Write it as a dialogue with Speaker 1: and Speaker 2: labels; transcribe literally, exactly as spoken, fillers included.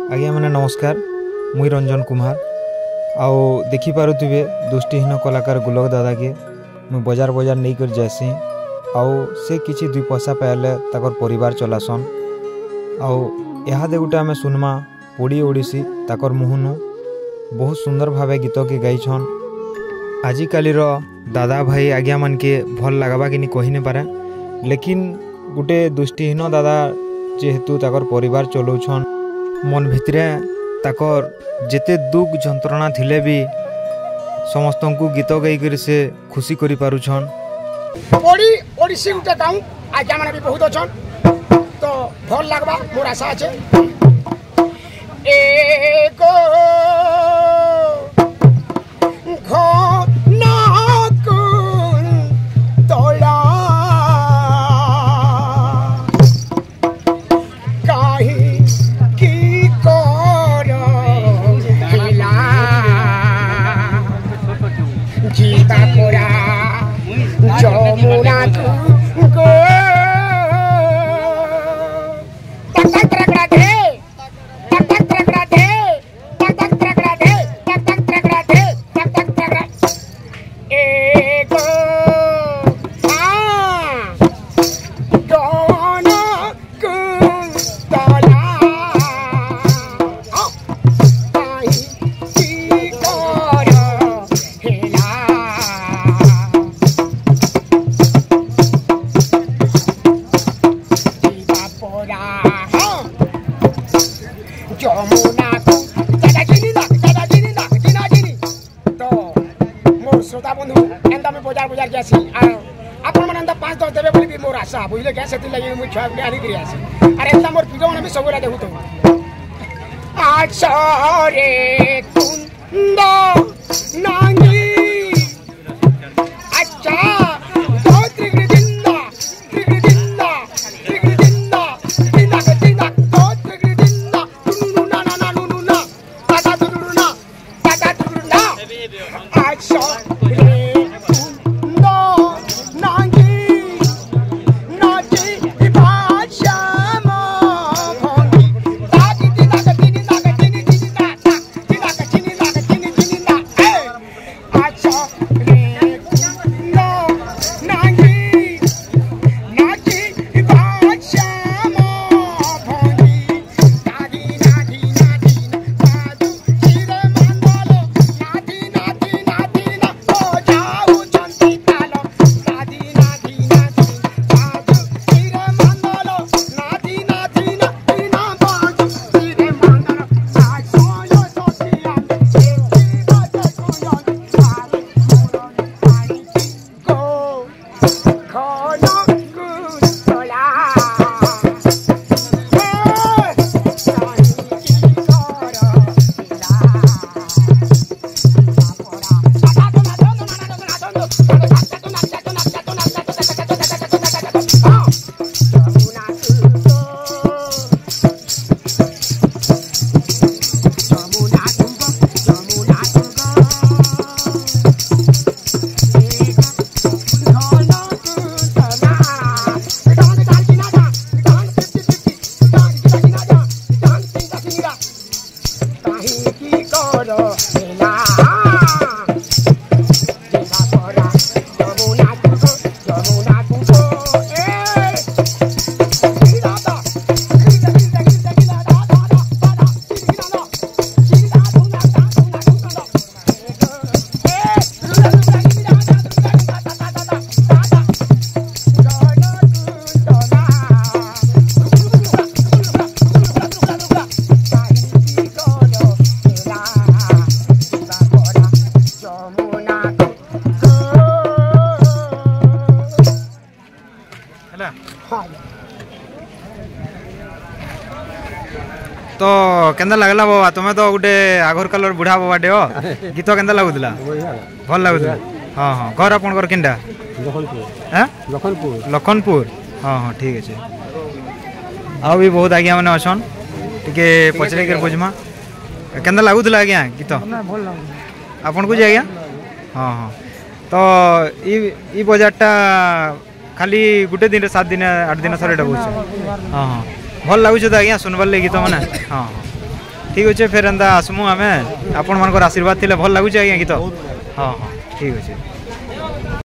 Speaker 1: आज्ञा मैंने नमस्कार मुई रंजन कुमार आओ देखी पारुथिबे दृष्टिहीन कलाकार गुलक दादा के मुई बजार बजार नहीं कर जासी आओ से किसी दुई पैसा पाइले ताकर परिवार चलासन आओ यहाँ गोटे आम सुनमा पोड़ी ओडिसी ताकर मुहनु बहुत सुंदर भावे गीत के गाइछन। आजिकाली दादा भाई आज्ञा मन के भल लगवा कि नहीं कही नहीं पारे, लेकिन गोटे दृष्टिहीन दादा जेहेतु ताकर परिवार चलाउछन मन भितरे ताकर जेते दुख जंत्रणा थिले भी समस्त को गीत गाई से खुशी करि पारुछन।
Speaker 2: ओडी ओडिसी उठे गाऊं आज्ञा माने भी बहुत अछन तो भल लागबा मोर आशा আছে। एको घना कुन तोला काहे की कर हिला जीता पूरा जमुना को तक तक रगड़ा दे तक तक रगड़ा दे तक तक रगड़ा दे तक तक रगड़ा दे तक तक रगड़ा एक आ दोनों कुन तला आई की कर हिला जमुना को दादा जिनी ना दादा जिनी ना जिना जिनी तो मोर श्रोता बंधु एंदा में बजार बजार जासी आ आपन मन एंदा पाँच दस देबे बोली भी मोर आशा बुझले क्या सेति लागि मु छा आनी करी आसी अरे एंदा मोर पिरो मन भी सबरा देखु तो आछा रे कुंद नांगी अच्छा तो त्रिगुण दिंदा त्रिगुण दिंदा त्रिगुण दिंदा दिंदा दिंदा तो त्रिगुण दिंदा नु ना ना ना नु नु ना दादा नु ना दादा नु ना अच्छा रे कुंद नांगी नाची भाषा म भंगी दादी दिंदा दिनी ना दिनी दिनी ना दिना दिनी ना दिनी दिनी ना अच्छा रे कुंद नांगी नाची भाषा म भंगी दादी नादी नादी बाजू चिरे मंडलो नादी नादी नादी ना ओ जाऊ चंती तालो दादी नादी नादी बाजू चिरे मंडलो नादी नादी नादी ना बाजू चिरे मंडलो सासोयो सोसिया एकी बाजे कुयोन आरे कुयोन पानी को खाना कुतला
Speaker 1: तो केंदा लगला बाबा तुम्हें तो गोटे आगर कालर बुढ़ा बाबा डे हो गीत केंदा लगुला भल लगुला हाँ हाँ घर आपनकर केंदा लखनपुर लखनपुर हाँ हाँ ठीक अच्छे आ भी बहुत आज्ञा मैंने अछन टिके पचरे कर बुझमा केंदा लगुला आज्ञा गीत आपन को आज्ञा हाँ हाँ तो ई बजारटा खाली गोटे दिन सात दिन आठ दिन थर हाँ हाँ भल लगुच तो आज्ञा सुनबार लगे गीत मैंने हाँ हाँ ठीक अच्छे फिर एंता आसमु आमे आपण मानकर आशीर्वाद थिले भल लागुचे आज्ञा गीत हाँ हाँ ठीक अच्छे।